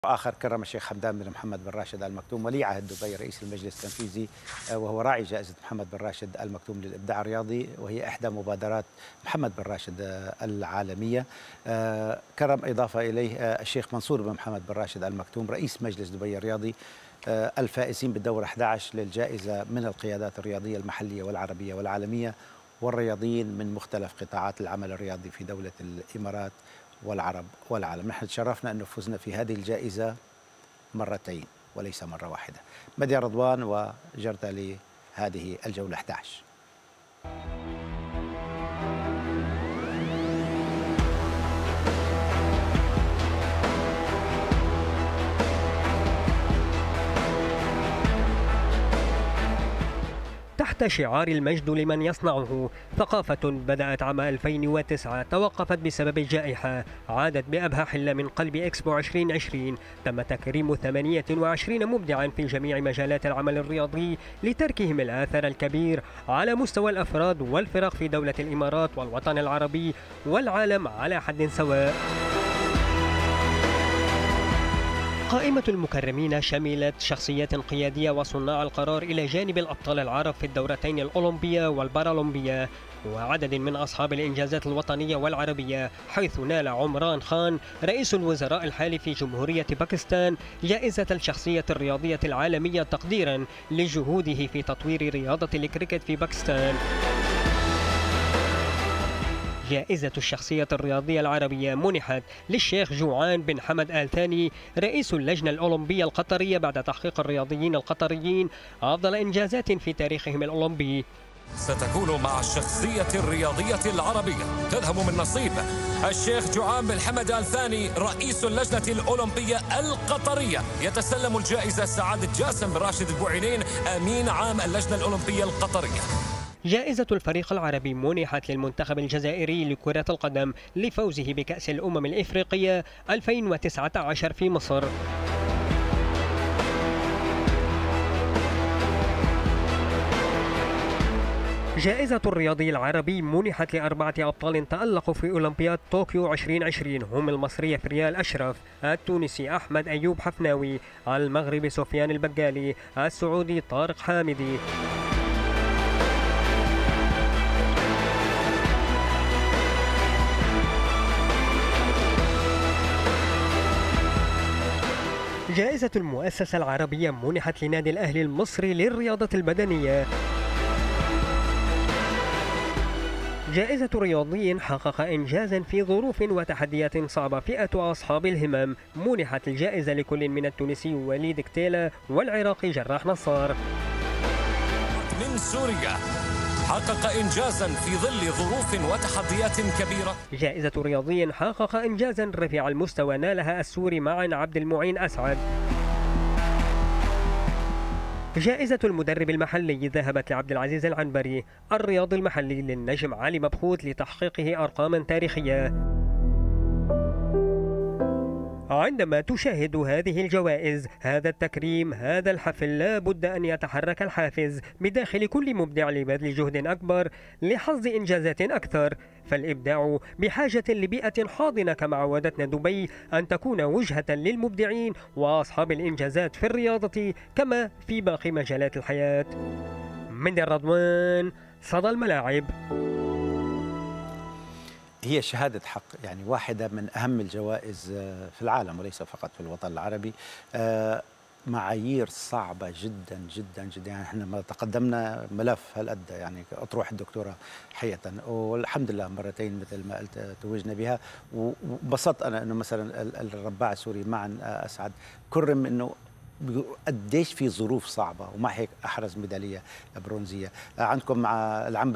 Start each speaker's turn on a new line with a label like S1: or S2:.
S1: آخر كرم الشيخ حمدان بن محمد بن راشد آل مكتوم ولي عهد دبي رئيس المجلس التنفيذي، وهو راعي جائزة محمد بن راشد آل مكتوم للإبداع الرياضي، وهي إحدى مبادرات محمد بن راشد العالمية. كرم إضافة إليه الشيخ منصور بن محمد بن راشد آل مكتوم رئيس مجلس دبي الرياضي، الفائزين بالدور 11 للجائزة من القيادات الرياضية المحلية والعربية والعالمية والرياضيين من مختلف قطاعات العمل الرياضي في دولة الإمارات والعرب والعالم. نحن تشرفنا أن فزنا في هذه الجائزة مرتين وليس مرة واحدة. مديا رضوان وجرت لهذه الجولة 11.
S2: تحت شعار المجد لمن يصنعه، ثقافة بدأت عام 2009 توقفت بسبب الجائحة، عادت بأبهى حلة من قلب إكسبو 2020. تم تكريم 28 مبدعا في جميع مجالات العمل الرياضي لتركهم الآثر الكبير على مستوى الأفراد والفرق في دولة الإمارات والوطن العربي والعالم على حد سواء. قائمة المكرمين شملت شخصيات قيادية وصناع القرار إلى جانب الأبطال العرب في الدورتين الأولمبية والبارالمبية وعدد من أصحاب الإنجازات الوطنية والعربية، حيث نال عمران خان رئيس الوزراء الحالي في جمهورية باكستان جائزة الشخصية الرياضية العالمية تقديرا لجهوده في تطوير رياضة الكريكت في باكستان. جائزة الشخصية الرياضية العربية منحت للشيخ جوعان بن حمد آل ثاني رئيس اللجنة الأولمبية القطرية بعد تحقيق الرياضيين القطريين أفضل إنجازات في تاريخهم الأولمبي.
S3: ستكون مع الشخصية الرياضية العربية تذهب من نصيب الشيخ جوعان بن حمد آل ثاني رئيس اللجنة الأولمبية القطرية. يتسلم الجائزة سعادة جاسم بن راشد البوعينين أمين عام اللجنة الأولمبية القطرية.
S2: جائزة الفريق العربي منحت للمنتخب الجزائري لكرة القدم لفوزه بكأس الأمم الإفريقية 2019 في مصر. جائزة الرياضي العربي منحت لأربعة أبطال تألقوا في أولمبياد طوكيو 2020، هم المصري فريال أشرف، التونسي أحمد أيوب حفناوي، المغربي سفيان البقالي، السعودي طارق حامدي. جائزة المؤسسة العربية منحت لنادي الأهلي المصري للرياضة البدنية. جائزة رياضي حقق إنجازا في ظروف وتحديات صعبة فئة أصحاب الهمم منحت الجائزة لكل من التونسي وليد كتيلة والعراقي جراح نصار.
S3: من سوريا حقق إنجازا في ظل ظروف وتحديات كبيرة.
S2: جائزة رياضي حقق إنجازا رفيع المستوى نالها السوري معا عبد المعين أسعد. جائزة المدرب المحلي ذهبت لعبد العزيز العنبري، الرياضي المحلي للنجم علي مبخوت لتحقيقه أرقاما تاريخية. عندما تشاهد هذه الجوائز، هذا التكريم، هذا الحفل، لا بد أن يتحرك الحافز بداخل كل مبدع لبذل جهد أكبر لحظ إنجازات أكثر، فالإبداع بحاجة لبيئة حاضنة كما عودتنا دبي أن تكون وجهة للمبدعين وأصحاب الإنجازات في الرياضة كما في باقي مجالات الحياة. مديا رضوان، صدى الملاعب.
S1: هي شهادة حق، يعني واحدة من أهم الجوائز في العالم وليس فقط في الوطن العربي. معايير صعبة جدا جدا جدا، يعني احنا ما تقدمنا ملف هالقد، يعني أطروحة الدكتوراه حقيقة، والحمد لله مرتين مثل ما قلت توجنا بها. وبسطت أنا أنه مثلا الرباع السوري معا أسعد كرم أنه قديش في ظروف صعبة ومع هيك أحرز ميدالية برونزية. عندكم مع العنبري